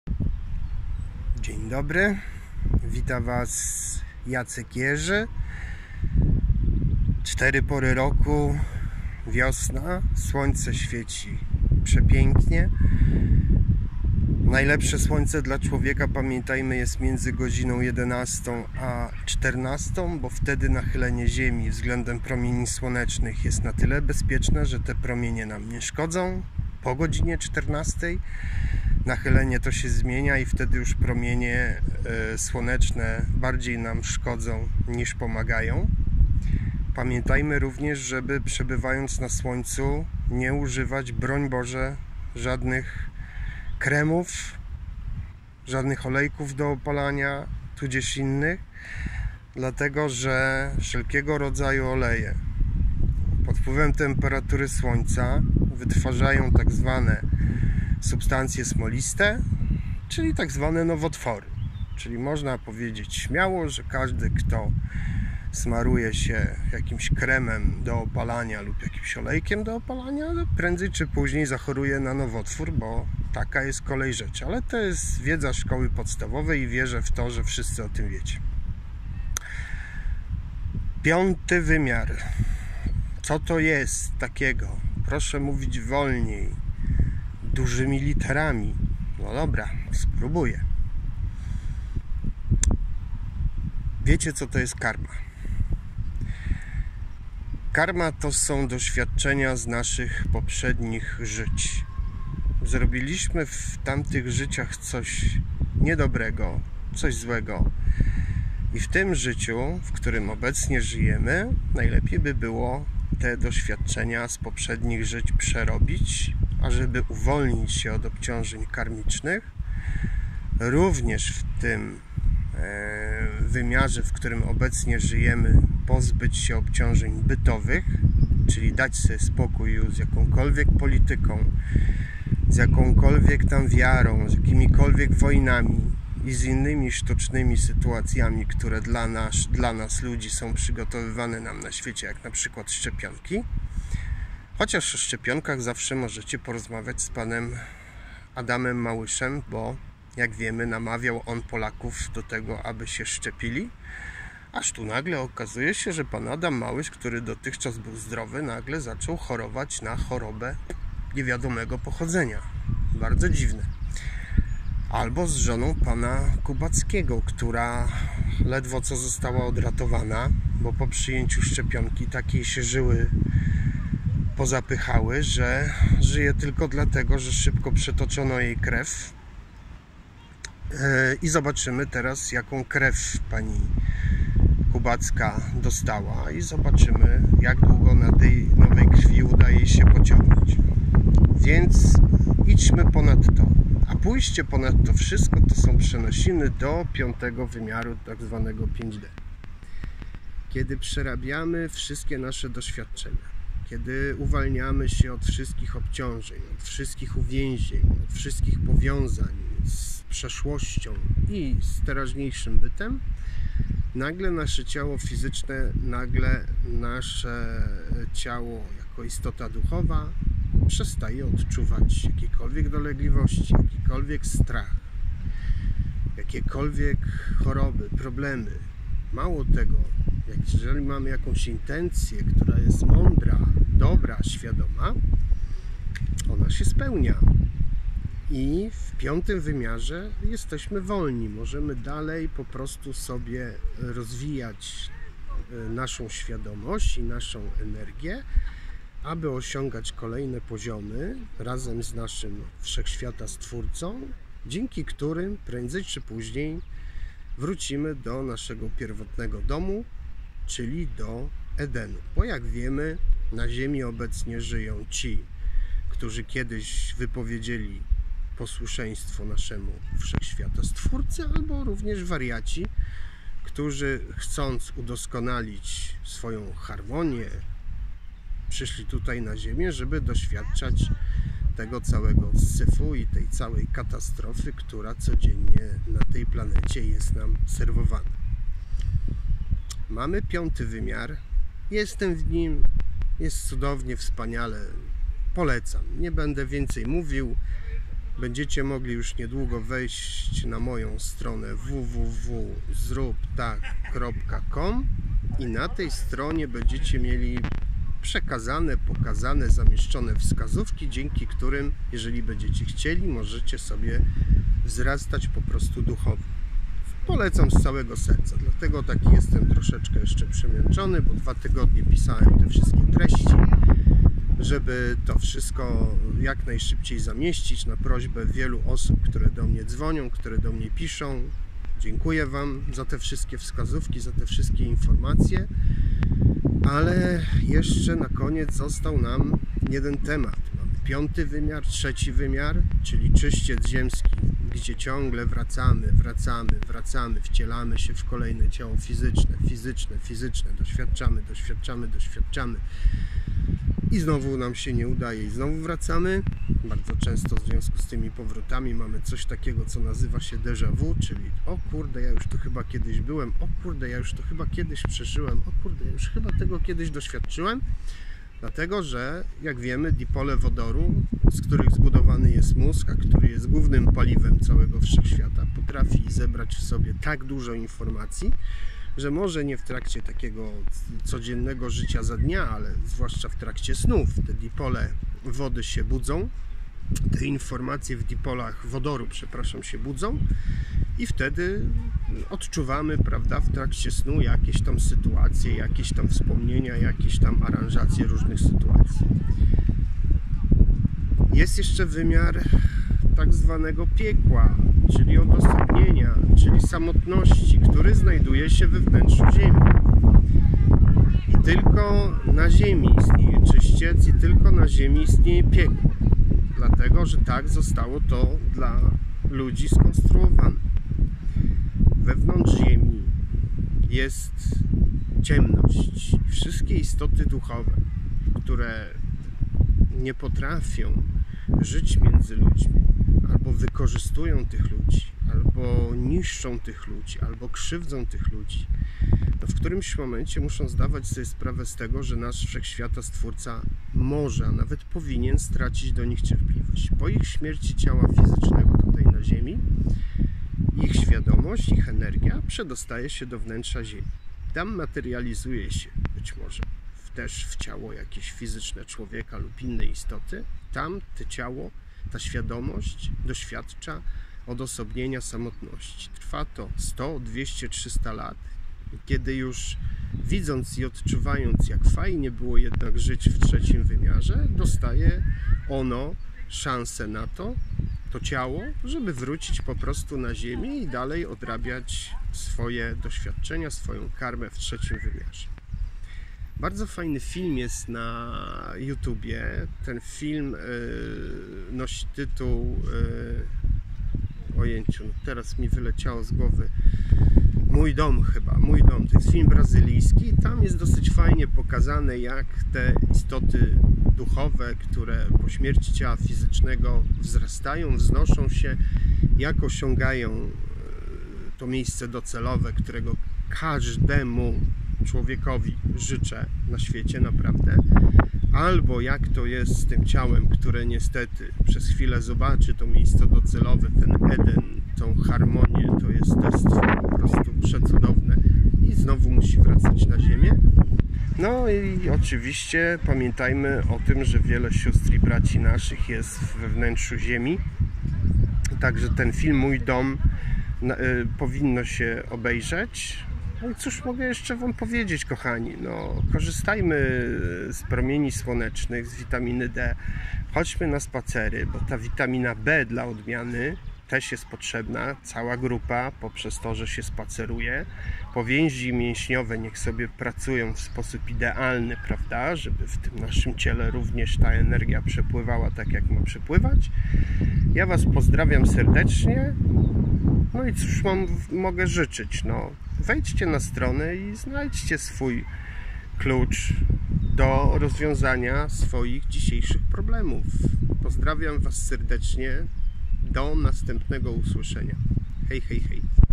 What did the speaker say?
Dzień dobry, witam Was Jacek Jerzy. 4 pory roku, wiosna, słońce świeci przepięknie. Najlepsze słońce dla człowieka, pamiętajmy, jest między godziną 11 a 14, bo wtedy nachylenie Ziemi względem promieni słonecznych jest na tyle bezpieczne, że te promienie nam nie szkodzą. Po godzinie 14 nachylenie to się zmienia i wtedy już promienie słoneczne bardziej nam szkodzą niż pomagają. Pamiętajmy również, żeby przebywając na słońcu nie używać, broń Boże, żadnych kremów, żadnych olejków do opalania, tudzież innych, dlatego że wszelkiego rodzaju oleje pod wpływem temperatury słońca wytwarzają tak zwane substancje smoliste, czyli tak zwane nowotwory. Czyli można powiedzieć śmiało, że każdy, kto smaruje się jakimś kremem do opalania lub jakimś olejkiem do opalania, prędzej czy później zachoruje na nowotwór, bo taka jest kolej rzeczy. Ale to jest wiedza szkoły podstawowej i wierzę w to, że wszyscy o tym wiecie. 5. wymiar. Co to jest takiego? Proszę mówić wolniej, dużymi literami. No dobra, spróbuję. Wiecie, co to jest karma? Karma to są doświadczenia z naszych poprzednich żyć. Zrobiliśmy w tamtych życiach coś niedobrego, coś złego. I w tym życiu, w którym obecnie żyjemy, najlepiej by było te doświadczenia z poprzednich żyć przerobić, ażeby uwolnić się od obciążeń karmicznych. Również w tym wymiarze, w którym obecnie żyjemy, pozbyć się obciążeń bytowych, czyli dać sobie spokój z jakąkolwiek polityką, z jakąkolwiek tam wiarą, z jakimikolwiek wojnami i z innymi sztucznymi sytuacjami, które dla nas ludzi są przygotowywane nam na świecie, jak na przykład szczepionki. Chociaż o szczepionkach zawsze możecie porozmawiać z panem Adamem Małyszem, bo jak wiemy, namawiał on Polaków do tego, aby się szczepili. Aż tu nagle okazuje się, że pan Adam Małysz, który dotychczas był zdrowy, nagle zaczął chorować na chorobę niewiadomego pochodzenia. Bardzo dziwne. Albo z żoną pana Kubackiego, która ledwo co została odratowana, bo po przyjęciu szczepionki takiej się żyły pozapychały, że żyje tylko dlatego, że szybko przetoczono jej krew. I zobaczymy teraz, jaką krew pani Kubacka dostała i zobaczymy, jak długo na tej nowej krwi udaje się pociągnąć. Więc idźmy ponad to. A pójście ponad to wszystko to są przenosiny do 5. wymiaru, tak zwanego 5D. Kiedy przerabiamy wszystkie nasze doświadczenia, kiedy uwalniamy się od wszystkich obciążeń, od wszystkich uwięzień, od wszystkich powiązań z przeszłością i z teraźniejszym bytem, nagle nasze ciało fizyczne, nagle nasze ciało jako istota duchowa przestaje odczuwać jakiekolwiek dolegliwości, jakikolwiek strach, jakiekolwiek choroby, problemy. Mało tego, jeżeli mamy jakąś intencję, która jest mądra, dobra, świadoma, ona się spełnia. I w 5. wymiarze jesteśmy wolni. Możemy dalej po prostu sobie rozwijać naszą świadomość i naszą energię, aby osiągać kolejne poziomy razem z naszym Wszechświata Stwórcą, dzięki którym prędzej czy później wrócimy do naszego pierwotnego domu, czyli do Edenu. Bo jak wiemy, na ziemi obecnie żyją ci, którzy kiedyś wypowiedzieli posłuszeństwo naszemu Wszechświata Stwórcy, albo również wariaci, którzy chcąc udoskonalić swoją harmonię, przyszli tutaj na ziemię, żeby doświadczać tego całego syfu i tej całej katastrofy, która codziennie na tej planecie jest nam serwowana. Mamy 5. wymiar, jestem w nim, jest cudownie, wspaniale, polecam. Nie będę więcej mówił, Będziecie mogli już niedługo wejść na moją stronę www.zróbtak.com i na tej stronie będziecie mieli przekazane, pokazane, zamieszczone wskazówki, dzięki którym, jeżeli będziecie chcieli, możecie sobie wzrastać po prostu duchowo. Polecam z całego serca, dlatego taki jestem troszeczkę jeszcze przemęczony, bo 2 tygodnie pisałem te wszystkie treści, żeby to wszystko jak najszybciej zamieścić na prośbę wielu osób, które do mnie dzwonią, które do mnie piszą. Dziękuję Wam za te wszystkie wskazówki, za te wszystkie informacje, ale jeszcze na koniec został nam jeden temat. Mamy 5. wymiar, 3. wymiar, czyli czyściec ziemski, gdzie ciągle wracamy, wcielamy się w kolejne ciało fizyczne, doświadczamy i znowu nam się nie udaje i znowu wracamy. Bardzo często w związku z tymi powrotami mamy coś takiego, co nazywa się déjà vu, czyli o kurde, ja już tu chyba kiedyś byłem, o kurde, ja już to chyba kiedyś przeżyłem, o kurde, ja już chyba tego kiedyś doświadczyłem. Dlatego, że jak wiemy, dipole wodoru, z których zbudowany jest mózg, a który jest głównym paliwem całego wszechświata, potrafi zebrać w sobie tak dużo informacji, że może nie w trakcie takiego codziennego życia za dnia, ale zwłaszcza w trakcie snów te dipole wody się budzą, te informacje w dipolach wodoru, się budzą i wtedy odczuwamy, prawda, w trakcie snu jakieś tam sytuacje, jakieś tam wspomnienia, jakieś tam aranżacje różnych sytuacji. Jest jeszcze wymiar tak zwanego piekła, czyli odosobnienia, czyli samotności, który znajduje się we wnętrzu Ziemi. I tylko na Ziemi istnieje czyściec i tylko na Ziemi istnieje piekło. Dlatego, że tak zostało to dla ludzi skonstruowane. Wewnątrz Ziemi jest ciemność. Wszystkie istoty duchowe, które nie potrafią żyć między ludźmi, albo wykorzystują tych ludzi, albo niszczą tych ludzi, albo krzywdzą tych ludzi, no w którymś momencie muszą zdawać sobie sprawę z tego, że nasz Wszechświata Stwórca może, a nawet powinien stracić do nich cierpliwość. Po ich śmierci ciała fizycznego tutaj na Ziemi, ich świadomość, ich energia przedostaje się do wnętrza Ziemi. Tam materializuje się być może też w ciało jakieś fizyczne człowieka lub innej istoty. Tam to ciało, ta świadomość doświadcza odosobnienia samotności. Trwa to 100, 200, 300 lat. Kiedy już widząc i odczuwając, jak fajnie było jednak żyć w 3. wymiarze, dostaje ono szansę na to ciało, żeby wrócić po prostu na Ziemię i dalej odrabiać swoje doświadczenia, swoją karmę w 3. wymiarze. Bardzo fajny film jest na YouTubie. Ten film nosi tytuł ojęciu, teraz mi wyleciało z głowy, Mój dom chyba, Mój dom. To jest film brazylijski i tam jest dosyć fajnie pokazane, jak te istoty duchowe, które po śmierci ciała fizycznego wzrastają, wznoszą się, jak osiągają to miejsce docelowe, którego każdemu człowiekowi życzę na świecie, naprawdę. Albo jak to jest z tym ciałem, które niestety przez chwilę zobaczy to miejsce docelowe, ten Eden, tą harmonię, to jest po prostu przecudowne i znowu musi wracać na ziemię. No i oczywiście pamiętajmy o tym, że wiele sióstr i braci naszych jest we wnętrzu ziemi. Także ten film Mój dom powinno się obejrzeć. No i cóż mogę jeszcze Wam powiedzieć, kochani, no korzystajmy z promieni słonecznych, z witaminy D, chodźmy na spacery, bo ta witamina B dla odmiany też jest potrzebna, cała grupa, poprzez to, że się spaceruje. Powięzi mięśniowe niech sobie pracują w sposób idealny, prawda, żeby w tym naszym ciele również ta energia przepływała tak, jak ma przepływać. Ja Was pozdrawiam serdecznie, no i cóż mogę życzyć, no wejdźcie na stronę i znajdźcie swój klucz do rozwiązania swoich dzisiejszych problemów. Pozdrawiam Was serdecznie. Do następnego usłyszenia. Hej, hej, hej.